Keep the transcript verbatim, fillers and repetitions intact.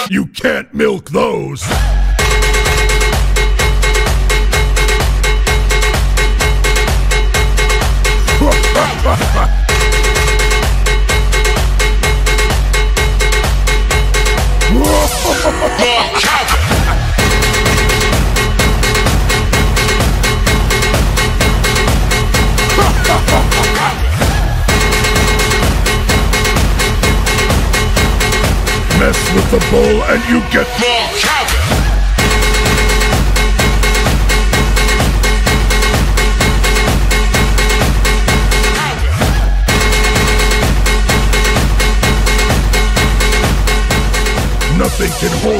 You can't milk those! Mess with the bull and you get more cowbell! Nothing can hold